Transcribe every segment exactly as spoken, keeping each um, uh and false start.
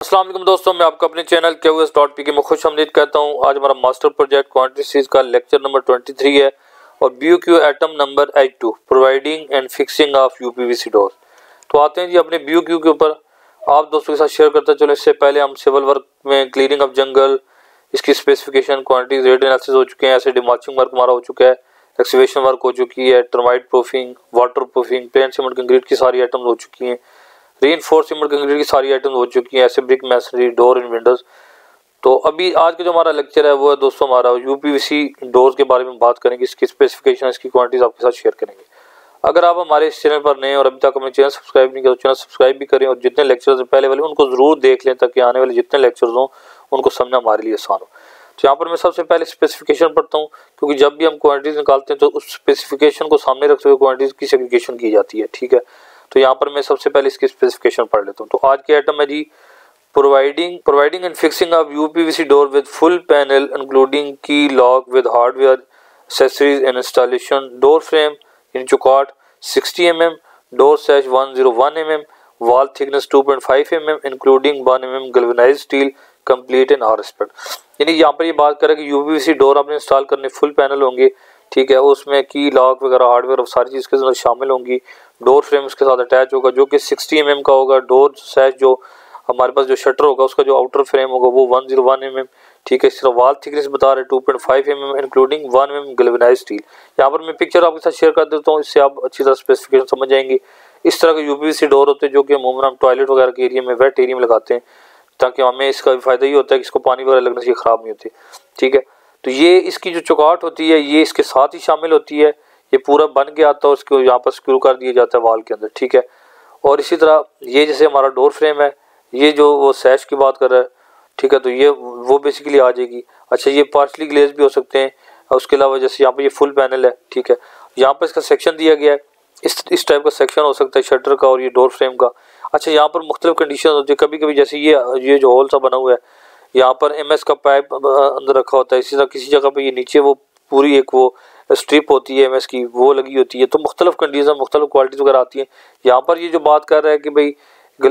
अस्सलाम वालेकुम दोस्तों, मैं आपको अपने चैनल के यू एस डॉट पी के में खुश आमदीद कहता हूँ। आज हमारा मास्टर प्रोजेक्ट क्वांटिटी सीरीज का लेक्चर नंबर तेईस है और B U Q item number H two providing and fixing of U P V C door. तो आते हैं जी अपने बी यू क्यू के ऊपर, आप दोस्तों के साथ शेयर करते चलो। इससे पहले हम सिविल वर्क में क्लीनिंग ऑफ जंगल, इसकी स्पेसिफिकेशन, क्वांटिटीज, रेट एनालिसिस हो चुके हैं। ऐसे डिमार्चिंग वर्क हमारा हो चुका है, एक्सकेवेशन वर्क हो चुकी है, termite proofing, water proofing, plain cement concrete की सारी आइटम्स हो चुकी हैं, रीइंफोर्स्ड सीमेंट कंक्रीट की सारी आइटम्स हो चुकी हैं, ऐसे brick masonry, door and windows. तो अभी आज का जो हमारा लेक्चर है वो है दोस्तों हमारा यूपीवीसी डोर्स के बारे में बात करेंगे, इसकी स्पेसिफिकेशन, इसकी क्वांटिटीज आपके साथ शेयर करेंगे। अगर आप हमारे इस चैनल पर नए और अभी तक हमारे चैनल सब्सक्राइब नहीं किया तो चैनल सब्सक्राइब भी करें और जितने लेक्चर्स पहले वाले उनको जरूर देख लें ताकि आने वाले जितने लेक्चर्स हों उनको समझना हमारे लिए आसान हो। तो यहाँ पर मैं सबसे पहले स्पेसिफिकेशन पढ़ता हूँ, क्योंकि जब भी हम क्वांटिटीज निकालते हैं तो उस स्पेसिफिकेशन को सामने रखते हुए क्वांटिटीज की सेग्रीगेशन की जाती है, ठीक है। तो यहाँ पर मैं सबसे पहले इसकी स्पेसिफिकेशन पढ़ लेता हूँ। तो आज के आइटम है जी providing providing and fixing of UPVC door with full panel including key lock with hardware accessories and installation, door frame in चौकाट sixty M M, door sash one zero one M M, wall thickness two point five M M including one M M galvanised steel complete in all respect. यानी यहाँ पर ये बात करें कि UPVC door आपने install करने फुल पैनल होंगे, ठीक है। उसमें की लॉक वगैरह हार्डवेयर सारी चीज़ के अंदर शामिल होंगी। डोर फ्रेम उसके साथ अटैच होगा जो कि सिक्सटी एम एम का होगा। डोर सैश जो हमारे पास जो शटर होगा उसका जो आउटर फ्रेम होगा वो one zero one M M, ठीक है। इस तरह वॉल थिकनेस बता रहे two point five M M including one M M galvanised steel. यहाँ पर मैं पिक्चर आपके साथ शेयर कर देता हूँ, इससे आप अच्छी तरह स्पेसिफिकेशन समझ जाएंगे। इस तरह के यूपीवीसी डोर होते हैं जो कि अमूमन हम टॉयलेट वगैरह के एरिया में, वेट एरिया में लगाते हैं, ताकि हमें इसका फायदा ये होता है कि इसको पानी वगैरह लगने से खराब नहीं होती, ठीक है। तो ये इसकी जो चौकाट होती है ये इसके साथ ही शामिल होती है। ये पूरा बन के आता है, उसको यहाँ पर स्क्रू कर दिया जाता है वॉल के अंदर, ठीक है। और इसी तरह ये जैसे हमारा डोर फ्रेम है, ये जो वो सैश की बात कर रहा है, ठीक है, तो ये वो बेसिकली आ जाएगी। अच्छा, ये पार्शली ग्लेज भी हो सकते हैं। और उसके अलावा जैसे यहाँ पर ये फुल पैनल है, ठीक है, यहाँ पर इसका सेक्शन दिया गया है, इस इस टाइप का सेक्शन हो सकता है शटर का और ये डोर फ्रेम का। अच्छा, यहाँ पर मुख्तलिफ कंडीशन होती है, कभी कभी जैसे ये ये जो होल सा बना हुआ है यहाँ पर एम एस का पाइप अंदर रखा होता है। इसी तरह किसी जगह पे ये नीचे वो पूरी एक वो स्ट्रिप होती है एम एस की, वो लगी होती है। तो मुख्तलिफ कंडीशन, मुख्तलिफ क्वालिटीज वगैरह आती हैं। यहाँ पर ये जो बात कर रहा है कि भाई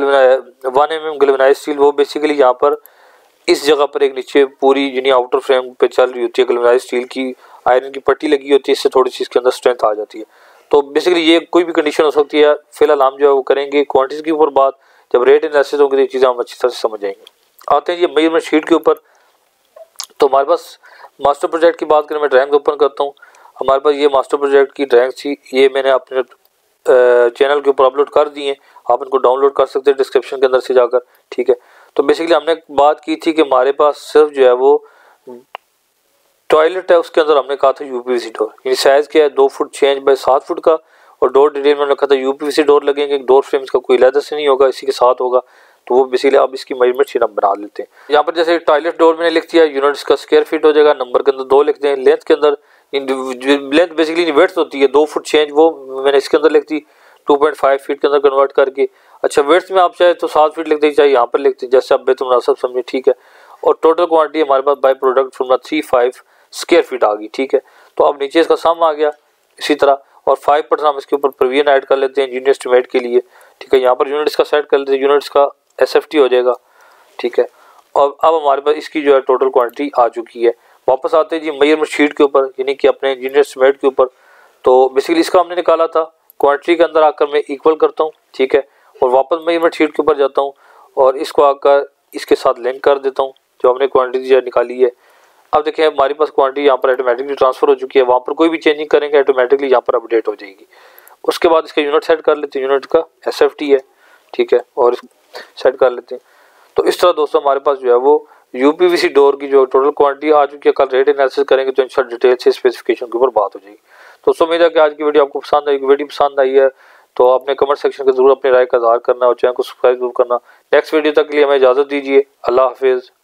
one M M galvanised steel, वो बेसिकली यहाँ पर इस जगह पर एक नीचे पूरी यानी आउटर फ्रेम पे चल रही होती है गैल्वेनाइज्ड स्टील की आयरन की पट्टी लगी होती है, इससे थोड़ी सी इसके अंदर स्ट्रेंथ आ जाती है। तो बेसिकली ये कोई भी कंडीशन हो सकती है। फिलहाल हम जो है वो करेंगे क्वांटिटी के ऊपर बात, जब रेट एनालिसिस होंगे तो ये चीज़ें हम अच्छी तरह से समझ जाएंगे। आते हैं ये मेजरमेंट शीट के ऊपर। तो हमारे पास मास्टर प्रोजेक्ट की बात करें, मैं ड्राइंग ओपन करता हूँ। हमारे पास ये मास्टर प्रोजेक्ट की ड्राइंग थी, ये मैंने अपने चैनल के ऊपर अपलोड कर दी है, आप इनको डाउनलोड कर सकते हैं डिस्क्रिप्शन के अंदर से जाकर, ठीक है। तो बेसिकली हमने बात की थी कि हमारे पास सिर्फ जो है वो टॉयलेट है, उसके अंदर हमने कहा था यूपीवीसी डोर, यानी साइज क्या है दो फुट चेंज बाय सात फुट का, और डोर डिटेल में रखा था यूपीवीसी डोर लगेंगे, डोर फ्रेम इसका कोई लैदर से नहीं होगा, इसी के साथ होगा। तो वो बेसिकली आप इसकी मेजरमेंट शीट हम बना लेते हैं। यहाँ पर जैसे टॉयलेट डोर मैंने लिख दिया, यूनिट्स का स्क्वायर फीट हो जाएगा, नंबर के अंदर दो लिख दें, लेंथ के अंदर लेंथ बेसिकली वेड्थ होती है दो फुट चेंज, वो मैंने इसके अंदर लिख दी टू पॉइंट फाइव फीट के अंदर कन्वर्ट करके। अच्छा, वेड्थ में आप चाहे तो सात फीट लिख दें, चाहे यहाँ पर लिखते हैं, जैसे आप बेहतर मुनासिब समझे, ठीक है। और टोटल क्वांटिटी हमारे पास by product formula three five square feet आ गई, ठीक है। तो अब नीचे इसका सम आ गया इसी तरह, और फाइव परसेंट हम इसके ऊपर प्रोविजन ऐड कर लेते हैं यूनिट एस्टिमेट के लिए, ठीक है। यहाँ पर यूनिट्स का सेट कर लेते हैं, यूनिट्स का एस एफ टी हो जाएगा, ठीक है। और अब हमारे पास इसकी जो है टोटल क्वांटिटी आ चुकी है। वापस आते हैं जी मेजरमेंट शीट के ऊपर, यानी कि अपने यूनिट एस्टिमेट के ऊपर। तो बेसिकली इसका हमने निकाला था, क्वांटिटी के अंदर आकर मैं इक्वल करता हूँ, ठीक है, और वापस मेजरमेंट शीट के ऊपर जाता हूँ और इसको आकर इसके साथ लिंक कर देता हूँ जो हमने क्वांटिटी जो निकाली है। अब देखिए हमारे पास क्वांटिटी यहाँ पर ऑटोमेटिकली ट्रांसफर हो चुकी है, वहाँ पर कोई भी चेंजिंग करेंगे ऑटोमेटिकली यहाँ पर अपडेट हो जाएगी। उसके बाद इसका यूनिट सेट कर लेते हैं, यूनिट का एस एफ टी है, ठीक है, और सेट कर लेते हैं। तो इस तरह दोस्तों हमारे पास जो है वो यूपीवीसी डोर की जो टोटल क्वांटिटी आ चुकी है। कल रेट एनालिसिस करेंगे तो इंशाल्लाह डिटेल से स्पेसिफिकेशन के ऊपर बात हो जाएगी। दोस्तों उम्मीद है कि आज की वीडियो आपको पसंद आई। वीडियो पसंद आई है तो आपने कमेंट सेक्शन में जरूर अपनी राय का इज़हार करना और चैनल को सब्सक्राइब जरूर करना। नेक्स्ट वीडियो तक के लिए हमें इजाज़त दीजिए। अल्लाह हाफिज़।